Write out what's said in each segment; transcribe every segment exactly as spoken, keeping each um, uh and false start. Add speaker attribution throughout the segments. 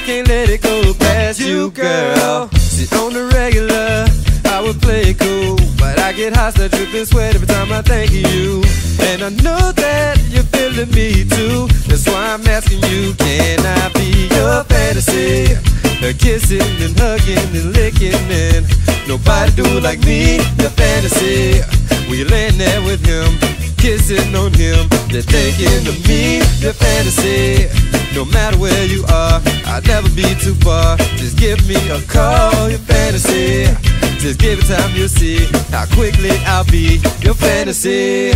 Speaker 1: can't let it go past you, girl. See, on the regular, I would play it cool, but I get hot, start dripping sweat every time I think of you. And I know that you're feeling me too. That's why I'm asking you, can I be your fantasy? Uh, kissing and hugging and licking, and nobody do it like me. Your fantasy, when you laying there with him, kissing on him, they're thinking of me. Your fantasy, no matter where you are, I'll never be too far. Just give me a call. Your fantasy, just give it time, you'll see how quickly I'll be your fantasy.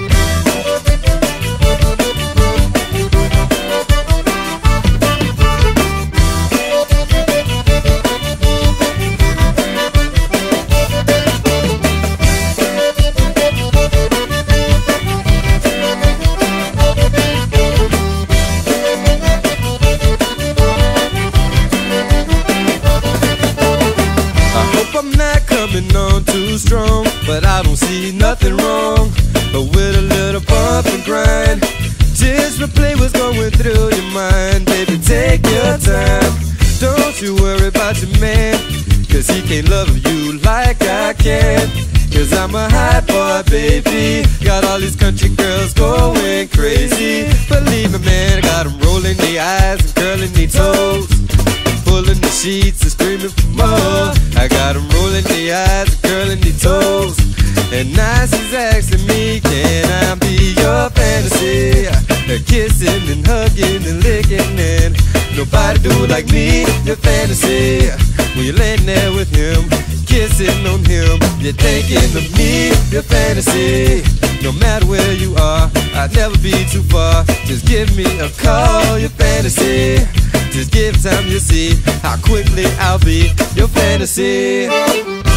Speaker 1: I'm not coming on too strong, but I don't see nothing wrong with a little bump and grind. Just replay what's going through your mind. Baby, take your time. Don't you worry about your man, cause he can't love you like I can. Cause I'm a hot boy, baby. Got all these country girls going crazy. Believe me, man, I got them rolling their eyes and curling their toes, pulling the sheets and screaming for more. I got them rolling their eyes and curling their toes, and now she's asking me, can I be your fantasy? They're kissing and hugging and licking, and nobody do it like me. Your fantasy, when you're laying there with him, kissing on him, you're thinking of me. Your fantasy, no matter where you are, I'll never be too far. Just give me a call. Your fantasy, just give time, you'll see how quickly I'll be your fantasy.